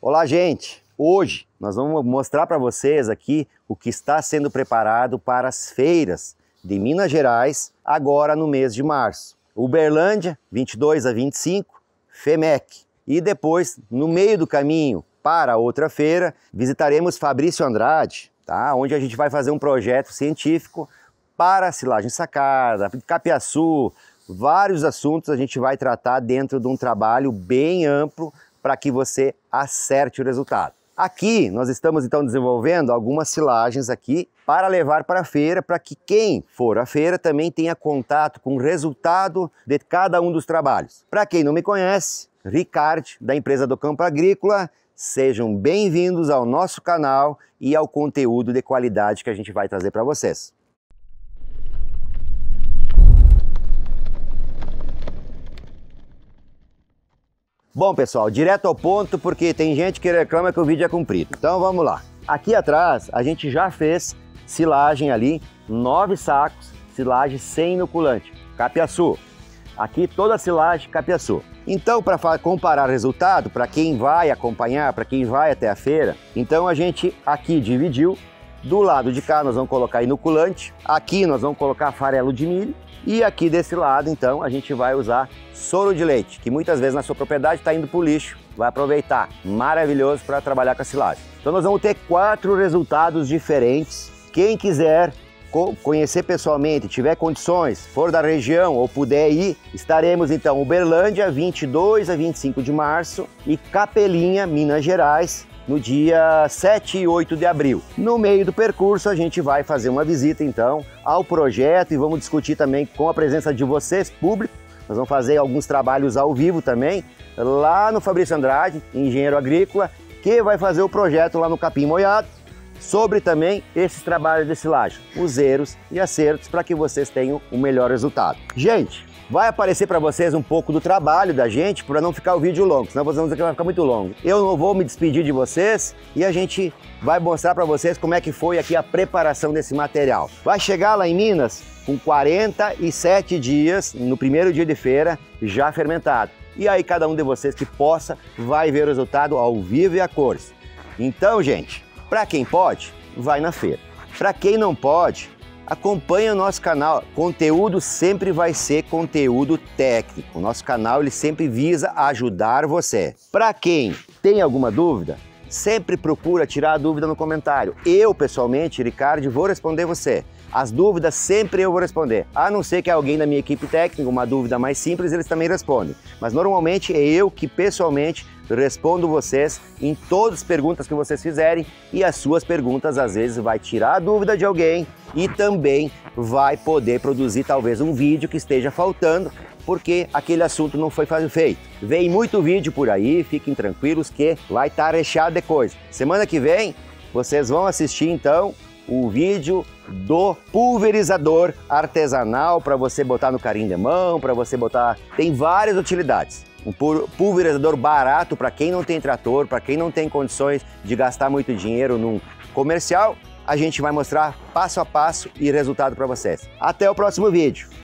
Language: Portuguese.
Olá, gente! Hoje nós vamos mostrar para vocês aqui o que está sendo preparado para as feiras de Minas Gerais agora no mês de março. Uberlândia, 22 a 25, FEMEC. E depois, no meio do caminho para outra feira, visitaremos Fabrício Andrade, tá? Onde a gente vai fazer um projeto científico para silagem sacada, capiaçu, vários assuntos a gente vai tratar dentro de um trabalho bem amplo para que você acerte o resultado. Aqui nós estamos então desenvolvendo algumas silagens aqui para levar para a feira, para que quem for à feira também tenha contato com o resultado de cada um dos trabalhos. Para quem não me conhece, Ricardo, da empresa do Campo Agrícola, sejam bem-vindos ao nosso canal e ao conteúdo de qualidade que a gente vai trazer para vocês. Bom, pessoal, direto ao ponto, porque tem gente que reclama que o vídeo é comprido. Então vamos lá. Aqui atrás a gente já fez silagem ali, 9 sacos, silagem sem inoculante, capiaçu. Aqui toda a silagem capiaçu. Então, para comparar resultado, para quem vai acompanhar, para quem vai até a feira, então a gente aqui dividiu. Do lado de cá nós vamos colocar inoculante, aqui nós vamos colocar farelo de milho e aqui desse lado então a gente vai usar soro de leite, que muitas vezes na sua propriedade está indo para o lixo, vai aproveitar, maravilhoso para trabalhar com a silagem. Então nós vamos ter 4 resultados diferentes. Quem quiser conhecer pessoalmente, tiver condições, for da região ou puder ir, estaremos então Uberlândia 22 a 25 de março e Capelinha, Minas Gerais, no dia 7 e 8 de abril. No meio do percurso a gente vai fazer uma visita então ao projeto e vamos discutir também com a presença de vocês, público. Nós vamos fazer alguns trabalhos ao vivo também, lá no Fabrício Andrade, engenheiro agrícola, que vai fazer o projeto lá no Capim Molhado, sobre também esses trabalhos de silagem, os erros e acertos para que vocês tenham o melhor resultado. Gente, vai aparecer para vocês um pouco do trabalho da gente para não ficar o vídeo longo, senão vocês vão dizer que vai ficar muito longo. Eu não vou me despedir de vocês e a gente vai mostrar para vocês como é que foi aqui a preparação desse material. Vai chegar lá em Minas com 47 dias, no primeiro dia de feira, já fermentado. E aí cada um de vocês que possa vai ver o resultado ao vivo e a cores. Então, gente, para quem pode, vai na feira. Para quem não pode, acompanhe o nosso canal. Conteúdo sempre vai ser conteúdo técnico. O nosso canal ele sempre visa ajudar você. Para quem tem alguma dúvida, sempre procura tirar a dúvida no comentário. Eu, pessoalmente, Ricardo, vou responder você. As dúvidas sempre eu vou responder. A não ser que alguém da minha equipe técnica, uma dúvida mais simples, eles também respondem. Mas normalmente é eu que pessoalmente respondo vocês em todas as perguntas que vocês fizerem e as suas perguntas às vezes vai tirar a dúvida de alguém e também vai poder produzir talvez um vídeo que esteja faltando porque aquele assunto não foi feito. Vem muito vídeo por aí, fiquem tranquilos que vai estar recheado de coisa. Semana que vem vocês vão assistir então o vídeo do pulverizador artesanal para você botar no carinho de mão, para você botar... Tem várias utilidades. Um pulverizador barato para quem não tem trator, para quem não tem condições de gastar muito dinheiro num comercial, a gente vai mostrar passo a passo e resultado para vocês. Até o próximo vídeo.